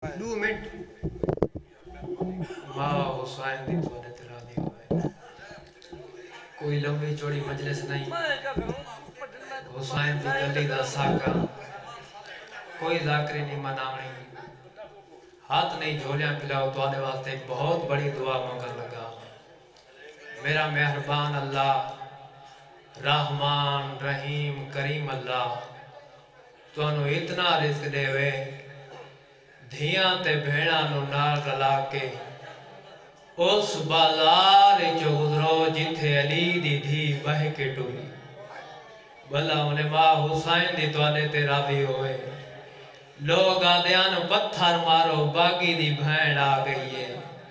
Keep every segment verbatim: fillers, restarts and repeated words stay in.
دو minute ماں حسین دی تو نے تیرا دی ہوئے کوئی لمبی چوڑی مجلس نہیں حسین دی گلی دا ساکا کوئی ذاکری نہیں مناونی ہاتھ نہیں جھولیاں پلاؤ تو آنے واسطے ایک بہت بڑی دعا مانگر لگا میرا مہربان اللہ رحمان رحیم کریم اللہ تو انہوں اتنا رزق دے ہوئے دھیاں تے بھیڑاں نو نال رلا کے اس بازار جو گزرو جتھے علی دی دھی بہ کے ٹوری بھلا انہیں ماں حسین دی تو آنے تے راضی ہوئے لوگ آدیان پتھر مارو باغی دی بھین آ گئی ہے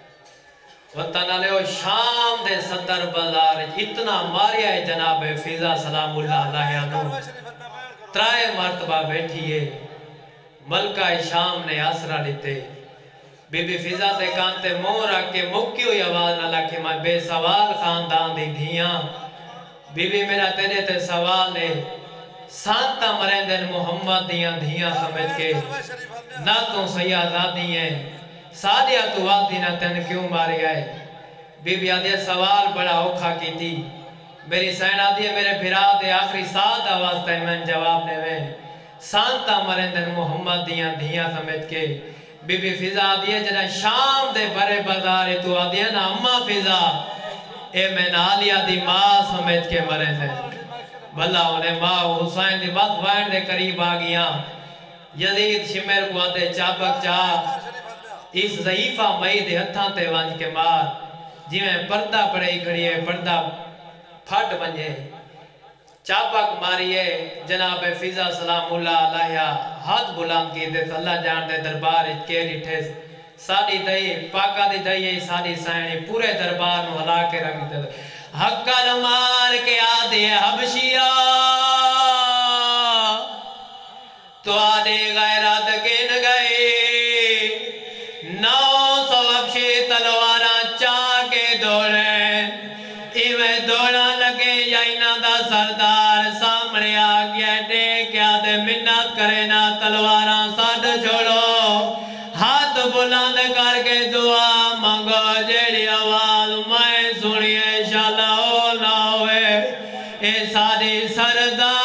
وطن علیہ شام دے صدر بازار اتنا ماریا ہے جناب فیضا سلام اللہ علیہ عنہ ترائے مرتبہ بیٹھی ہے ملکہ شام نے آسرا لیتے بی بی فیضا تے کانتے مور آکے مکی ہوئی آواز نہ لکھے میں بے سوال خاندان دی دھیاں بی بی میرا تیرے تے سوال ہے سانتا مرندن محمد دیاں دھیاں سمجھ کے نہ تو سیادادی ہیں سادیہ تو والدی نہ تین کیوں ماری آئے بی بی آدھے سوال بڑا اوکھا کی تھی میری سین آدھے میرے بھرا دے آخری سات آواز تے میں جواب نے میں سانتا مرندن محمد دیاں دھیاں سمجھ کے بی بی فیضا آدھے جنہ شام دے برے بازار تو آدھے نا اممہ فیضا اے میں نالیا دی ماں سمجھ کے مرندن بھلا انہیں ماں حسین دی بات وائن دے قریب آگیاں یزید شمیر کو آدھے چابک چاہ اس ضعیفہ مئی دے ہتھاں تے وانج کے مار جی میں پردہ پڑے ہی کھڑی ہے پردہ پھٹ بنجے چابک ماریے جناب فیضا سلام اللہ علیہ ہاتھ بلان کی دے اللہ جان دے دربار کے لٹھے ساڑی دئی پاکا دی دئی ساڑی سائنی پورے دربار نو ہلا کے رکھ دے حقل مار کے آدھے حبشیہ تو آدھے غیرات گن گئے نو سو ابشی تلواراں چاہ کے دوڑے ایویں دوڑا لگے یا انہ دا سردار سامنے آگیا دے کیا دے منت کرے نا تلواراں ساڑھ چھوڑو ہاتھ بلند کر کے دعا مانگو جیڑی آواز میں سنیے انشاءاللہ ہو نہ ہوئے اے ساری سردار